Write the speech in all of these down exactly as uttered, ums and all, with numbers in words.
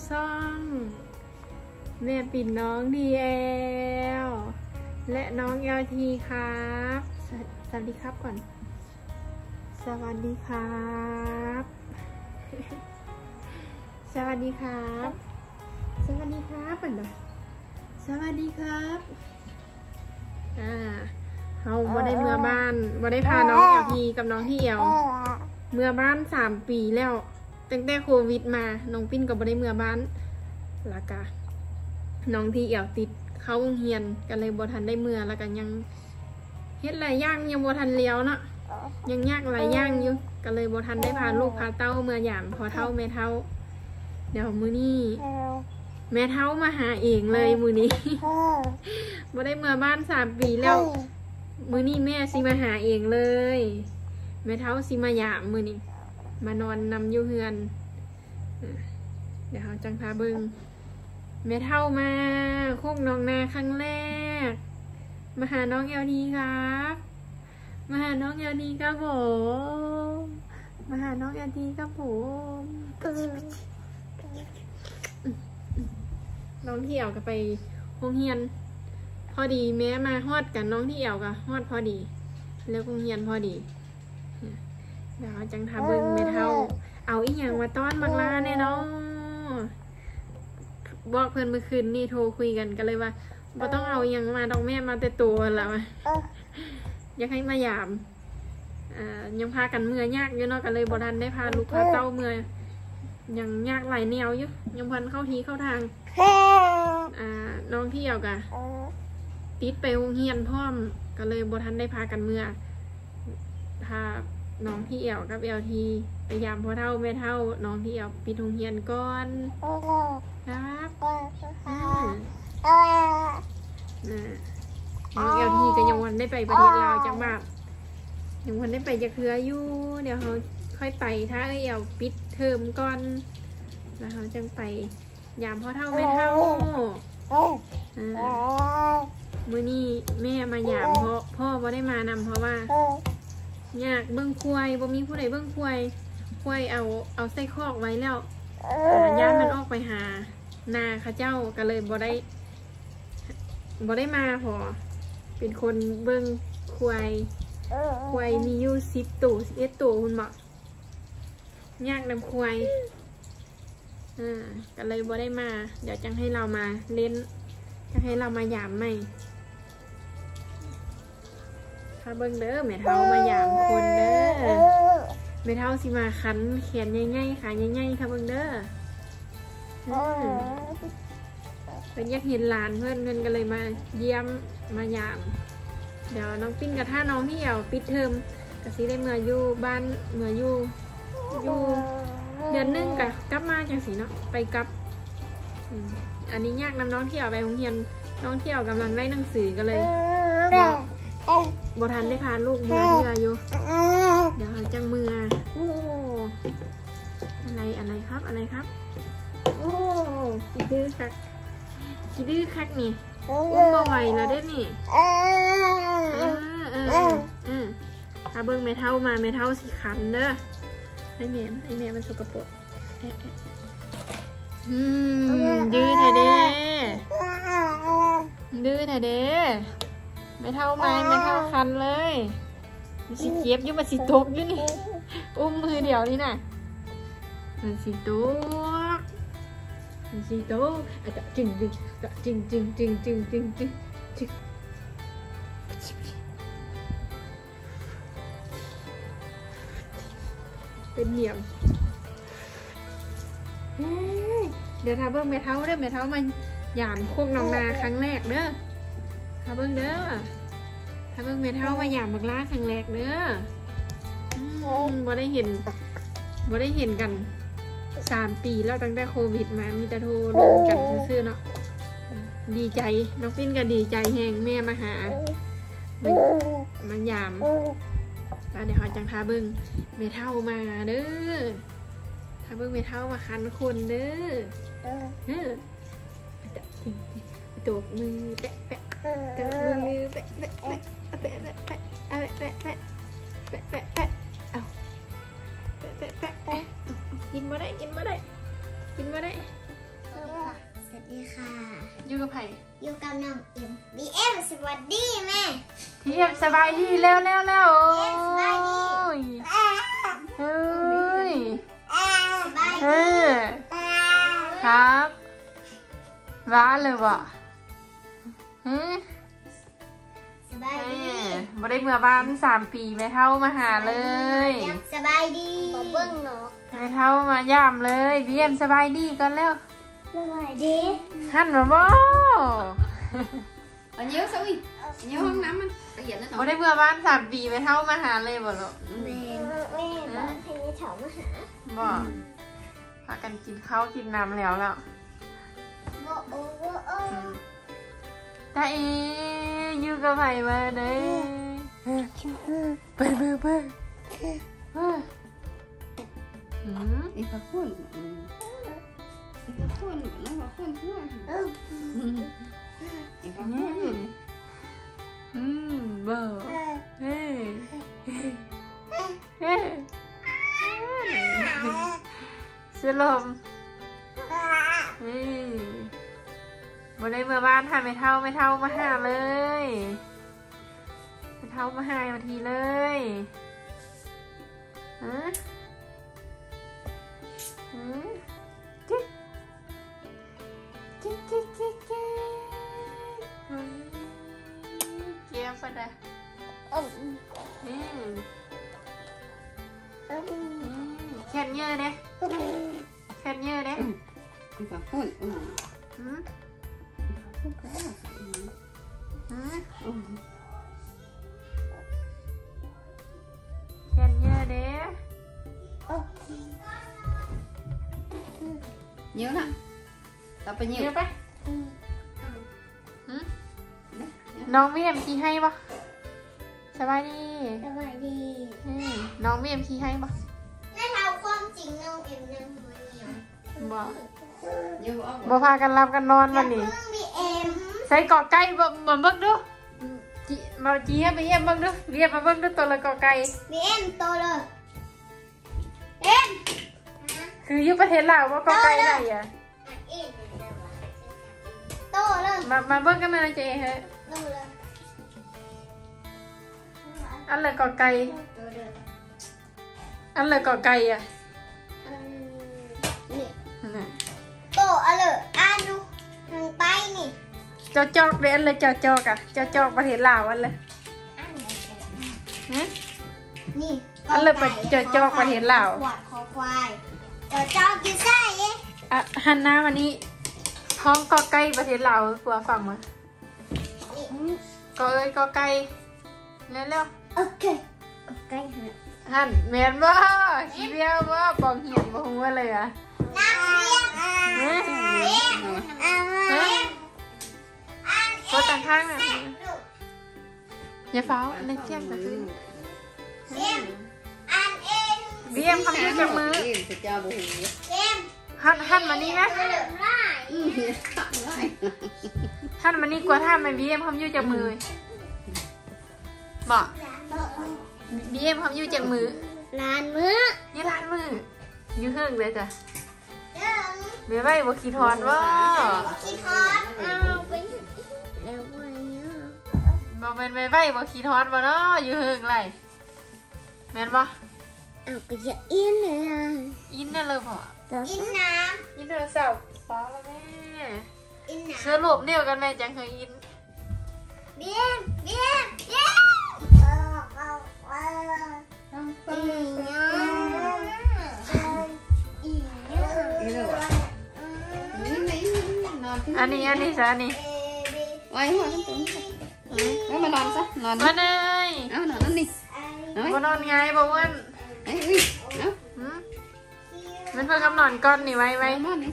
ซ่องแม่ปิ่นน้องดีเอลและน้องเอลทีครับสวัสดีครับก่อนสวัสดีครับสวัสดีครับสวัสดีครับก่อนนะสวัสดีครับอ่าเขาบ่ได้เมื่อบ้านบ่ได้พาน้องเอลทีกับน้องที่เอลเมื่อบ้านสามปีแล้วตั้งแต่โควิดมาน้องปิ้นก็บ่ได้เมื่อบ้านแล้วก็น้องที่เอวติดเข้าโรงเรียนก็เลยบ่ทันได้เมื่อแล้วก็ยังเฮ็ดหลายอย่างยังบ่ทันเลี้ยวเนาะยังยากหลายอย่างอยู่ก็เลยบ่ทันได้พาลูกพาเต้าเมื่อหยามพอเท่าแม่เท่าเดี๋ยวมื้อนี้แม่เท่ามาหาเองเลยมื้อนี้บ่ได้เมื่อบ้านสามปีแล้วมื้อนี้แม่สิมาหาเองเลยแม่เท่าสิมาหยามมื้อนี้มานอนนำอยู่เฮือนเดี๋ยวเราจังพาเบิงแม่เท่ามาโคกน้องนาครั้งแรกมาหาน้องเอลดีครับมาหาน้องเอลดีครับผมมาหาน้องเอลดีครับผมน้องที่เอวก็ไปโรงเรียนพอดีแม่มาฮอดกันน้องที่เอวก็ฮอดพอดีแล้วโรงเรียนพอดีเดี๋ยวจังทำเบิ้งแม่เท่าเอาอีกอย่างมาต้อนบังลาแน่เนาะบอกเพื่อนเมื่อคืนนี่โทรคุยกันกันเลยว่าบ่ต้องเอาอย่างมาดอกแม่มาแต่ตัวแล้วอยากให้มายามอ่ายังพากันเมื่อยากอยู่เนาะกันเลยบ่ทันได้พาลูกพาเต้าเมื่อยังยากหลายแนวอยู่ยังพันเข้าทีเข้าทางอ่าน้องที่เอวกะติดไปโรงเรียนพร้อมก็เลยบ่ทันได้พากันเมื่อพาน้องที่เอวกับเอลทีไปยามพ่อเท่าแม่เท่าน้องที่เอวปิดโรงเรียนก่อนครับอ่าน้องเอลทีก็ยังวันได้ไปประเทศลาวจังแบบยังวันได้ไปจะเครืออยู่เดี๋ยวเขาค่อยไปถ้าเอลปิดเทอมก่อนแล้วเขาจังไปยามพ่อเท่าแม่เท่ามื้อนี้แม่มายามเพราะพ่อบ่ได้มานำเพราะว่าอยากเบิ้งควายบ่มีผู้ใดเบิ้งควายควายเอาเอาใส่คอกไว้แล้วย่านมันออกไปหานาข้าเจ้าก็เลยบ่ได้บ่ได้มาพอเป็นคนเบิ้งควายควายมีอยู่สิบตัวสิบเอ็ดตัวคุณบอกยากนำควายอ่าก็เลยบ่ได้มาเดี๋ยวจังให้เรามาเล่นจังให้เรามายามใหม่ถ้าเบิ้งเด้อแม่เท้ามายามคนเด้อแม่เท้าสิมาคันแขนง่ายๆขาง่ายๆค่ะเบิ้งเด้อเป็นยักษ์เห็นหลานเพื่อนเงินก็เลยมาเยี่ยมมายามเดี๋ยวน้องปิ้นกับท่าน้องที่เอวปิดเทอมกะสิได้เมื่ออยู่บ้านเมื่ออยู่อยู่เดือนนึงกะกลับมาจังสีเนาะไปกลับอันนี้ยากนำน้องที่เอวไปโรงเรียนน้องที่เอวกำลังได้หนังสือก็เลยบทันได้พาลูกเมื่อเพื่ออยู่เดี๋ยวจังเมื่อโอ้อะไรอะไรครับอะไรครับโอ้คิดดื้อคักคิดดื้อคักนี่อุ้มบ่ไหวแล้วได้นี่เออเออเออถ้าเบิ้งเมทัลมาเมทัลสีขันเด้อไอเมียไอเมียมันสกปรกอืมดื้อแท้เด้ดื้อแท้เด้ไม่เท่าไม้ไม่เท่าคันเลยมันสีเก็บยุ่มันสีตกอยู่นี่อุ้มมือเดียวนี่น่ะมันสีตกมันสีตกอ่ะจะจึงจึงจะจึงจึงจึงจึงจึงจึงจึงเป็นเหนียวเดี๋ยวทาเบิ้งเมทัลเด้อเมทัลมันหยามโคกน้องนาครั้งแรกเด้อถ้าเบิ้งเด้อถ้าเบิ้งเมทัลมาหยามบักล้าครั้งแรกเด้อบ่ได้เห็นบ่ได้เห็นกันสามปีแล้วตั้งแต่โควิดมามีแต่โทรลงกันซื่อๆเนาะดีใจน้องปิ้นก็ดีใจแหงแม่มาหามาหยามแล้วเดี๋ยวเขาจังทาเบิ้งเมทัลมาเด้อถ้าเบิ้งเมทัลมาคันคนเด้อเด้อตบมือแปะแปะตบมือแปะแปะแปะแปะแปะแปะแปะแปะแปะแปะแปะเอาแปะแปะแปะกินมาได้กินมาได้กินมาได้กับไผ่อยู่กับน้องเอ็มบีเอ็มสวัสดีแม่พี่เอ็มสบายดีเร็วเร็วเร็วโอ้ยเฮ้ยเฮ้ยครับว้าเลยบ่ฮึสบายดีบ่ได้เมื่อบ้านสามปีแม่เท่ามาหาเลยสบายดีบ่เบิ่งเนาะแม่เท่ามาย่ามเลยพี่เอ็มสบายดีก่อนแล้วสบายดีหันมาบ่อันเยอะซะอีกอันเยอะห้องน้ำมันละเอียดแล้วเนาะบ่ได้เมื่อบ้านสามปีแม่เท่ามาหาเลยบ่ลูกแม่แม่บ้านให้เฒ่ามาหาบ่พากันกินข้าวกินน้ำแล้วแล้วบ่โอ้โอ้ตาเออยู่กับไผ่มาเด้เปิดเปิดเปิดอืมอีกคนอีกคนแล้วก็คนทั่วอีกคนอืมบ่เฮ้เฮ้สลมเฮ้วันนี้เมื่อบ้านหาไม่เท่าไม่เท่ามาหาเลยไม่เท่ามาหามาทีเลยฮะฮะจิ๊กจิ๊กจิ๊กจิ๊กจิ๊กเกี่ยวปะเด้ออืมแค่เยอะเด้แค่เยอะเด้อีกคนอืมอืมแค่เยอะเด้เยอะนะต่อไปเยอะไปน้องมีเอ็มพีให้ปะสบายดีสบายดีน้องมีเอ็มพีให้ปะแม่เท่าความจริงน้องเอ็มยังหัวเหนียวบ่บ่พากันรับกันนอนวันนี้ใส่กอไก่บ่มาเบิ่งดูจีมาจีให้ไปเยี่ยมเบิ่งดูเรียกมาเบิ่งดูตัวละกอไก่บีเอ็มโตเลยเอ็มคืออยู่ประเทศลาวว่ากอไก่ไหนอ่ะโตเลยมามาเบิ่งกันเลยเจ๊เฮ้ยอันละกอไก่อันละกอไก่อ่ะโตอะไรอ่านดูทางไปนี่จอจอกเลยอันเลยจอจอกอ่ะจอจอกประเทศลาวอันเลยนี่อันเลยไปจอจอกประเทศลาวขวดคอควายจอจอกอยู่ใส่อ่ะหันหน้ามานี่ท้องกอไก่ประเทศลาวกลัวฟังมั้ยกอเอ้ยกอไก่เร็วๆโอเคกอไก่หันแมนบ่ขี้เบี้ยวบ่ปองเหียนบ่ฮู้เลยอ่ะน้ำเลี้ยงเลี้ยงเลี้ยงตัวต่างข้างน่ะอย่าเฝ้าอันนี้เจียงก็คือเลี้ยงอันเองเบี้ยมคำพูดจากมือหันหันมานี่นะหันมานี่กว่าท่ามันเบี้ยมคำพูดจากมือบอกเบี้ยมคำพูดจากมือลานมือยี่ลานมือยื้อเฮิงเลยจ้ะเดี๋ยวไปบวคีทอนว่าคีทอนเอาไปเดี๋ยวไปบอกเป็นไปไปบวคีทอนว่าเนาะยื้อเฮิงไรแม่นปะเอาไปจะอินเลยอ่ะอินนั่นเลยพออินน้ำอินโทรศัพท์ฟ้าแล้วแม่อินน้ำสรุปเดียวกันแม่จังเคยอินเบี้ยเบี้ยเบี้ยอันนี้อันนี้ซะอันนี้ไว้หัวตุ้งแล้วมานอนซะนอนมาเลยเอานอนนั่นนี่มานอนไงบ่าวอ้นไอ้อุ้ยเอ้ามันเพิ่งกำนอนก้อนนี่ไว้ไว้นอนนี่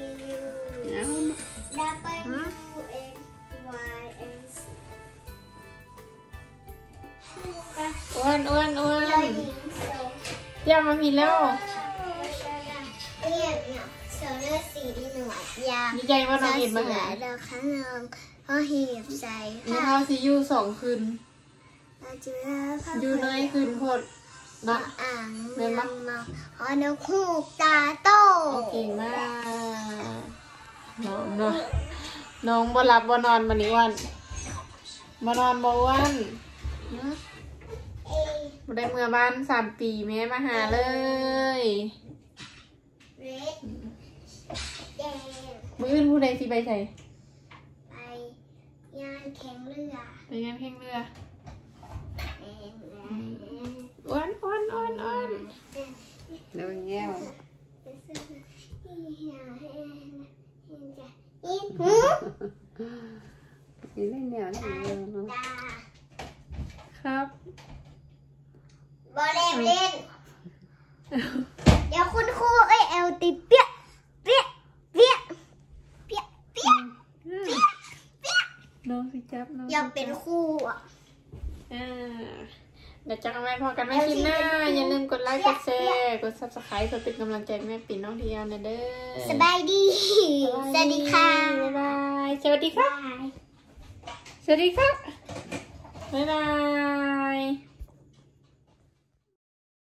อ้วนอ้วนอ้วนเยี่ยมมามีแล้วเยี่ยมเนี่ยเสือเลือดสีดีหน่วยยาดีใจว่าน้องเห็นมาหาดาวข้างนองเขาเหีบใส่นี่เขาซียูสองคืนอยู่ในคืนพดนะอ่างเมืองมาฮอนกฮูกตาโตเก่งมากเนาะเนาะน้องบ่หลับบ่นอนวันนี้วันบ่นอนบ่วันบ่ได้เมื่อบ้านสามปีแม่มาหาเลยเรดแดงมื้ออื่นผู้ใดสิไปใส่ไปงานแข่งเรือไปงานแข่งเรือเอ็นอ้วนอ้วนอ้วนอ้วนเดี๋ยวแง่วอินหูนี่เล่นแนวนี่เนาะตาครับบอลเล่นเดี๋ยวคุณครูเอ้ยเอลตีเปียเปียเปียเปียเปียน้องสิจับน้องอยากเป็นครูอ่ะอ่าเดี๋ยวจะกันไว้พอกันไม่กินหน้าอย่าลืมกดไลค์กดแชร์กด ซับสไครบ์ เพื่อเป็นกำลังใจให้แม่ปิ่นน้องเทียวนะเด้อสบายดี สวัสดีค่ะบ๊ายบาย สวัสดีครับ สวัสดีครับ บ๊ายบาย